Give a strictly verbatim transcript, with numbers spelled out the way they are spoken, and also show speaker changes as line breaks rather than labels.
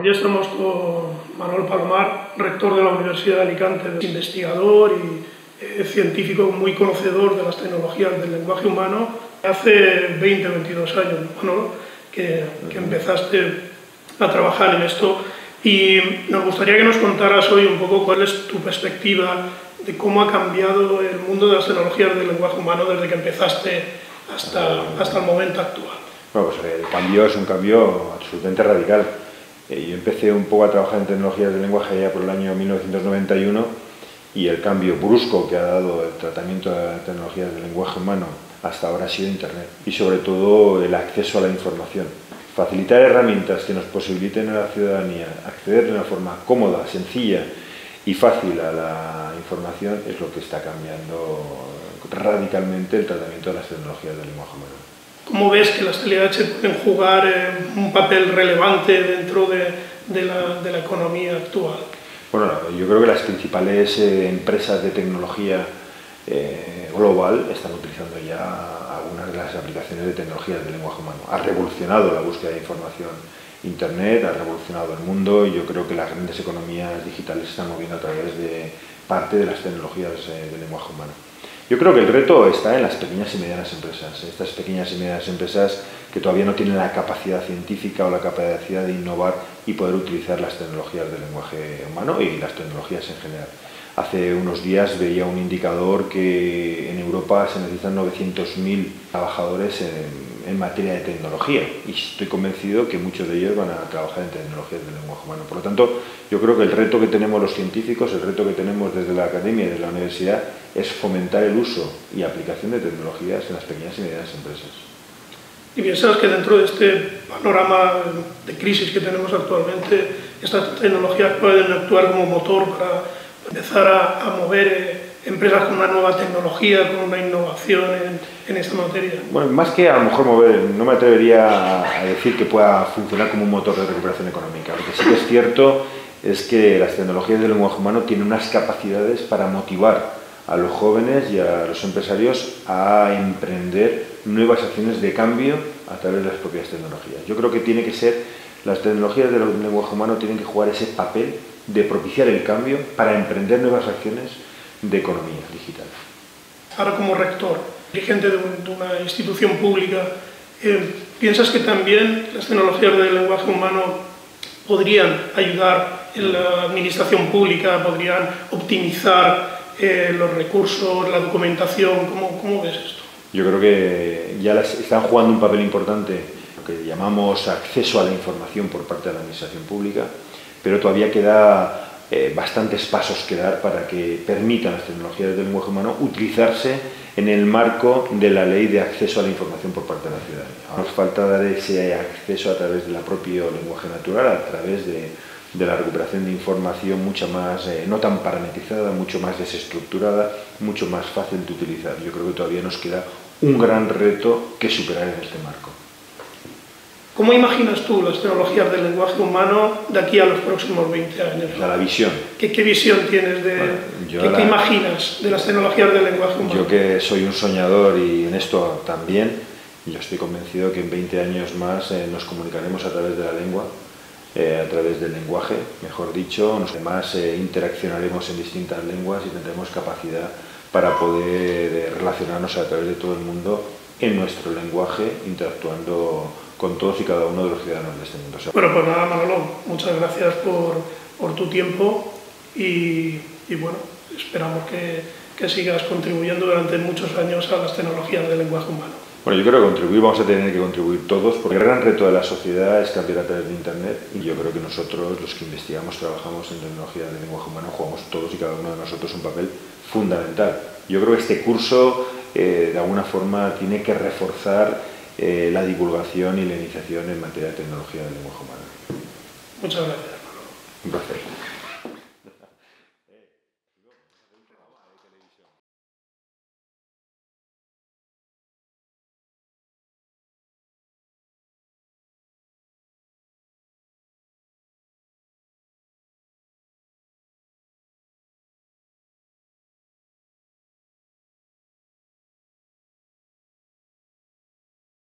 Hoy estamos con Manuel Palomar, rector de la Universidad de Alicante, investigador y eh, científico muy conocedor de las tecnologías del lenguaje humano. Hace veinte o veintidós años, Manolo, que, que empezaste a trabajar en esto, y nos gustaría que nos contaras hoy un poco cuál es tu perspectiva de cómo ha cambiado el mundo de las tecnologías del lenguaje humano desde que empezaste hasta, hasta el momento actual.
Bueno, pues el cambio es un cambio absolutamente radical. Yo empecé un poco a trabajar en tecnologías del lenguaje ya por el año mil novecientos noventa y uno, y el cambio brusco que ha dado el tratamiento de las tecnologías del lenguaje humano hasta ahora ha sido Internet, y sobre todo el acceso a la información. Facilitar herramientas que nos posibiliten a la ciudadanía acceder de una forma cómoda, sencilla y fácil a la información es lo que está cambiando radicalmente el tratamiento de las tecnologías del lenguaje humano.
¿Cómo ves que las T L H pueden jugar eh, un papel relevante dentro de, de, la, de la economía actual?
Bueno, yo creo que las principales eh, empresas de tecnología eh, global están utilizando ya algunas de las aplicaciones de tecnologías del lenguaje humano. Ha revolucionado la búsqueda de información. Internet ha revolucionado el mundo, y yo creo que las grandes economías digitales se están moviendo a través de parte de las tecnologías eh, del lenguaje humano. Yo creo que el reto está en las pequeñas y medianas empresas, estas pequeñas y medianas empresas que todavía no tienen la capacidad científica o la capacidad de innovar y poder utilizar las tecnologías del lenguaje humano y las tecnologías en general. Hace unos días veía un indicador que en Europa se necesitan novecientos mil trabajadores en, en materia de tecnología, y estoy convencido que muchos de ellos van a trabajar en tecnologías del lenguaje humano. Por lo tanto, yo creo que el reto que tenemos los científicos, el reto que tenemos desde la academia y desde la universidad, es fomentar el uso y aplicación de tecnologías en las pequeñas y medianas empresas.
¿Y piensas que dentro de este panorama de crisis que tenemos actualmente, estas tecnologías pueden actuar como motor para empezar a, a mover eh, empresas con una nueva tecnología, con una innovación en, en esta materia?
Bueno, más que a lo mejor mover, no me atrevería a decir que pueda funcionar como un motor de recuperación económica. Lo que sí que es cierto es que las tecnologías del lenguaje humano tienen unas capacidades para motivar a los jóvenes y a los empresarios a emprender nuevas acciones de cambio a través de las propias tecnologías. Yo creo que tiene que ser, las tecnologías del lenguaje humano tienen que jugar ese papel de propiciar el cambio para emprender nuevas acciones de economía digital.
Ahora, como rector, dirigente de una institución pública, eh, ¿piensas que también las tecnologías del lenguaje humano podrían ayudar en la administración pública, podrían optimizar eh, los recursos, la documentación? ¿Cómo, cómo ves esto?
Yo creo que ya las, están jugando un papel importante, lo que llamamos acceso a la información por parte de la administración pública, pero todavía queda eh, bastantes pasos que dar para que permitan las tecnologías del lenguaje humano utilizarse en el marco de la ley de acceso a la información por parte de la ciudadanía. Nos falta dar ese acceso a través del propio lenguaje natural, a través de, de la recuperación de información mucho más, eh, no tan parametrizada, mucho más desestructurada, mucho más fácil de utilizar. Yo creo que todavía nos queda un gran reto que superar en este marco.
¿Cómo imaginas tú las tecnologías del lenguaje humano de aquí a los próximos veinte años?
La, la visión.
¿Qué, qué visión tienes de, bueno, ¿qué, la, ¿qué imaginas de las tecnologías del lenguaje humano?
Yo, que soy un soñador y en esto también, yo estoy convencido que en veinte años más eh, nos comunicaremos a través de la lengua, eh, a través del lenguaje, mejor dicho, nos demás eh, interaccionaremos en distintas lenguas y tendremos capacidad para poder eh, relacionarnos a través de todo el mundo en nuestro lenguaje, interactuando con todos y cada uno de los ciudadanos de este mundo.
Bueno, pues nada, Manolo, muchas gracias por, por tu tiempo y, y bueno, esperamos que, que sigas contribuyendo durante muchos años a las tecnologías del lenguaje humano.
Bueno, yo creo que contribuir, vamos a tener que contribuir todos, porque el gran reto de la sociedad es cambiar a través de Internet, y yo creo que nosotros, los que investigamos, trabajamos en tecnologías del lenguaje humano, jugamos todos y cada uno de nosotros un papel fundamental. Yo creo que este curso, eh, de alguna forma, tiene que reforzar Eh, la divulgación y la iniciación en materia de tecnología del lenguaje humano.
Muchas gracias, Manolo.
Un placer.